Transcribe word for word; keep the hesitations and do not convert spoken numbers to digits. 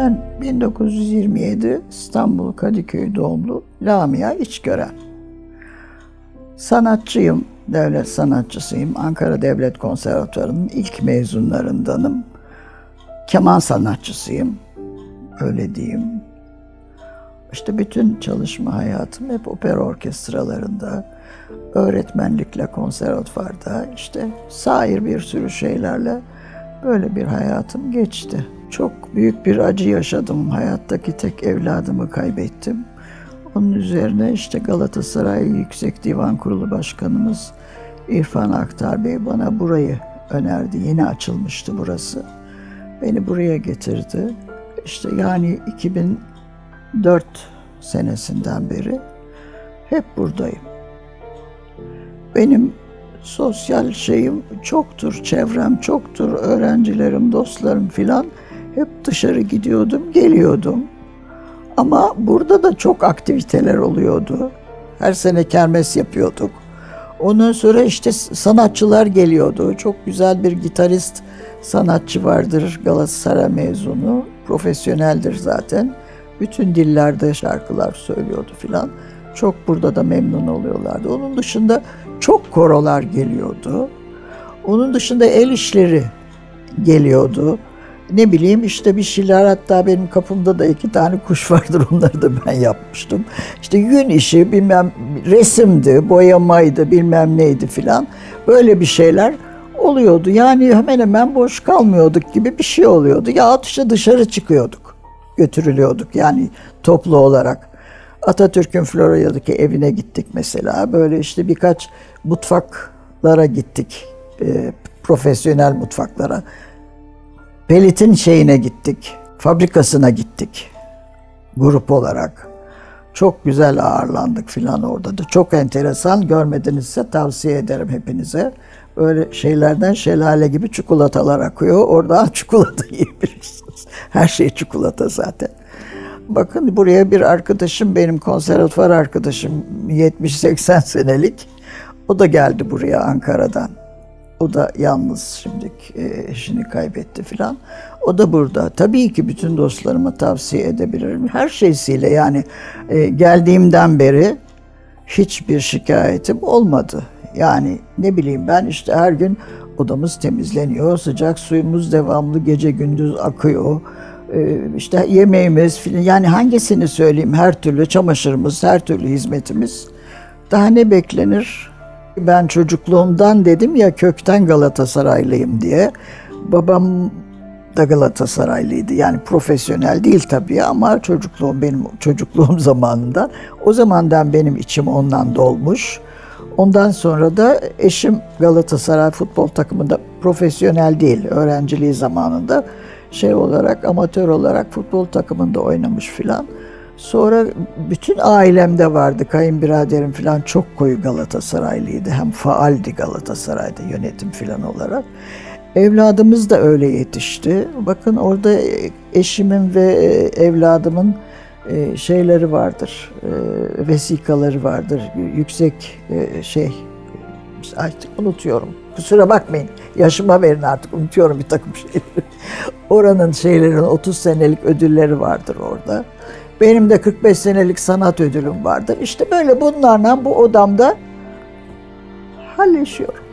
Ben bin dokuz yüz yirmi yedi İstanbul Kadıköy doğumlu Lamia İçgören. Sanatçıyım, devlet sanatçısıyım. Ankara Devlet Konservatuvarı'nın ilk mezunlarındanım. Keman sanatçısıyım, öyle diyeyim. İşte bütün çalışma hayatım hep opera orkestralarında, öğretmenlikle konservatuvarda, işte sair bir sürü şeylerle böyle bir hayatım geçti. Çok büyük bir acı yaşadım. Hayattaki tek evladımı kaybettim. Onun üzerine işte Galatasaray Yüksek Divan Kurulu Başkanımız İrfan Aktar Bey bana burayı önerdi. Yeni açılmıştı burası. Beni buraya getirdi. İşte yani iki bin dört senesinden beri hep buradayım. Benim sosyal şeyim çoktur, çevrem çoktur, öğrencilerim, dostlarım filan. Hep dışarı gidiyordum, geliyordum. Ama burada da çok aktiviteler oluyordu. Her sene kermes yapıyorduk. Ondan sonra işte sanatçılar geliyordu. Çok güzel bir gitarist sanatçı vardır, Galatasaray mezunu. Profesyoneldir zaten. Bütün dillerde şarkılar söylüyordu filan. Çok burada da memnun oluyorlardı. Onun dışında çok korolar geliyordu. Onun dışında el işleri geliyordu. Ne bileyim işte bir şeyler, hatta benim kapımda da iki tane kuş vardır, onları da ben yapmıştım. İşte yün işi, bilmem resimdi, boyamaydı, bilmem neydi filan. Böyle bir şeyler oluyordu. Yani hemen hemen boş kalmıyorduk gibi bir şey oluyordu. Ya işte dışarı çıkıyorduk, götürülüyorduk yani toplu olarak. Atatürk'ün Florya'daki evine gittik mesela. Böyle işte birkaç mutfaklara gittik, e, profesyonel mutfaklara. Pelit'in şeyine gittik, fabrikasına gittik grup olarak. Çok güzel ağırlandık filan orada da. Çok enteresan, görmedinizse tavsiye ederim hepinize. Böyle şeylerden şelale gibi çikolatalar akıyor. Oradan çikolata yiyebilirsiniz. Her şey çikolata zaten. Bakın buraya bir arkadaşım, benim konservatuvar arkadaşım, yetmiş seksen senelik. O da geldi buraya Ankara'dan. O da yalnız, şimdi eşini kaybetti filan. O da burada. Tabii ki bütün dostlarıma tavsiye edebilirim. Her şeysiyle yani e, geldiğimden beri hiçbir şikayetim olmadı. Yani ne bileyim ben işte her gün odamız temizleniyor, sıcak suyumuz devamlı gece gündüz akıyor. E, işte yemeğimiz filan, yani hangisini söyleyeyim, her türlü çamaşırımız, her türlü hizmetimiz. Daha ne beklenir? Ben çocukluğumdan dedim ya, kökten Galatasaraylıyım diye. Babam da Galatasaraylıydı. Yani profesyonel değil tabii ama çocukluğum, benim çocukluğum zamanından. O zamandan benim içim ondan dolmuş. Ondan sonra da eşim Galatasaray futbol takımında profesyonel değil, öğrenciliği zamanında şey olarak, amatör olarak futbol takımında oynamış filan. Sonra bütün ailemde vardı, kayınbiraderim falan çok koyu Galatasaraylıydı. Hem faaldi Galatasaray'da yönetim falan olarak. Evladımız da öyle yetişti. Bakın orada eşimin ve evladımın şeyleri vardır, vesikaları vardır. Yüksek şey, artık unutuyorum. Kusura bakmayın, yaşıma verin artık, unutuyorum bir takım şeyleri. Oranın şeylerin otuz senelik ödülleri vardır orada. Benim de kırk beş senelik sanat ödülüm vardır. İşte böyle bunlarla bu odamda halleşiyorum.